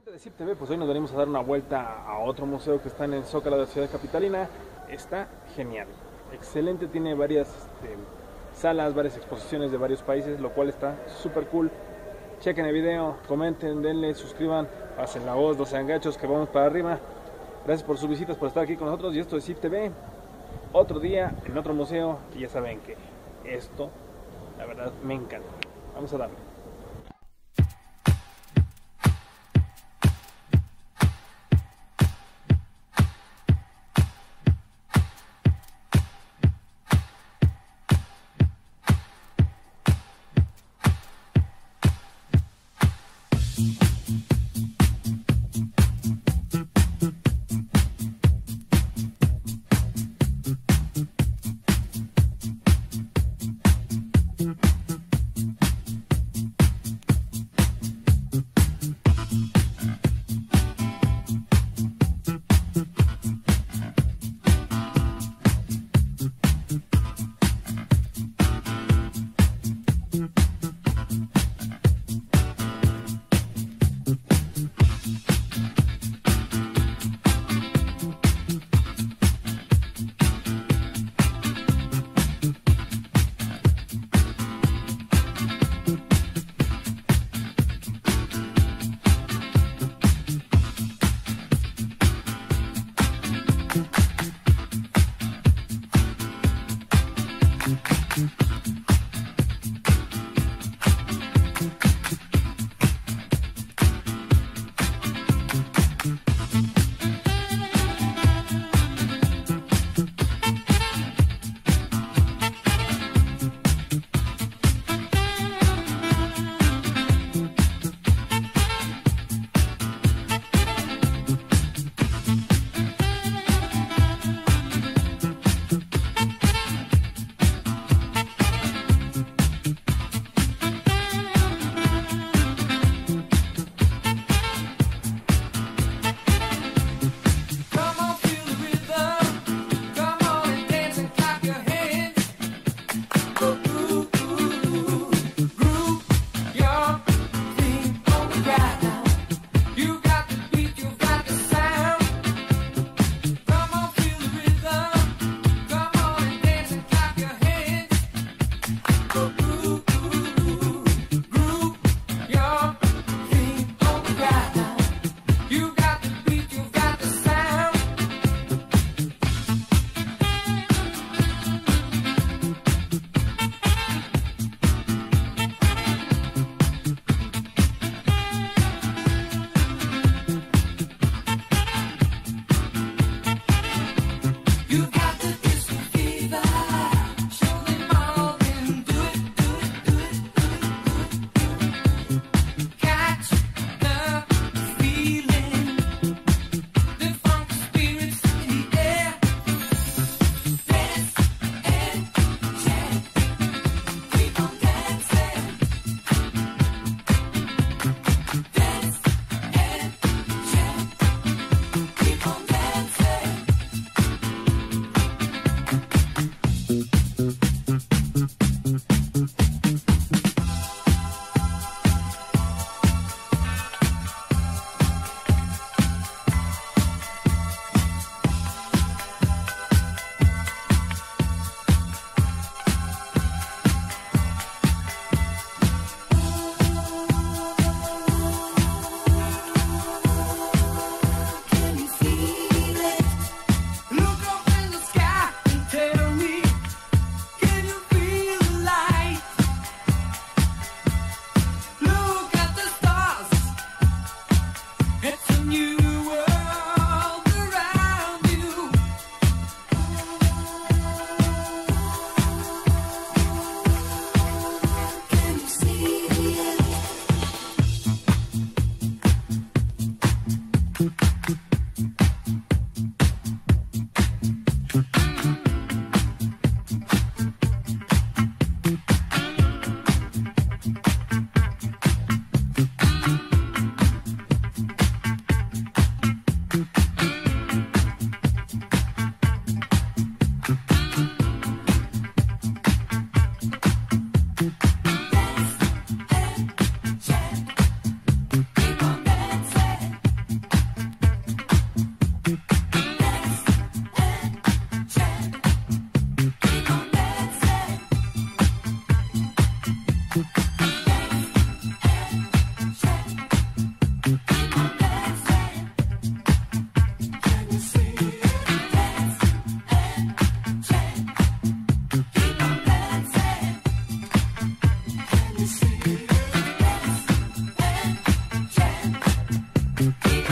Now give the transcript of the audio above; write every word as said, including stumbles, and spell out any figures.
De C I P T V, pues hoy nos venimos a dar una vuelta a otro museo que está en el Zócalo de la ciudad capitalina. Está genial, excelente, tiene varias este, salas, varias exposiciones de varios países, lo cual está súper cool. Chequen el video, comenten, denle, suscriban, pasen la voz, no sean gachos, que vamos para arriba. Gracias por sus visitas, por estar aquí con nosotros, y esto es C I P T V, otro día en otro museo, y ya saben que esto, la verdad, me encanta. Vamos a darle. contigo.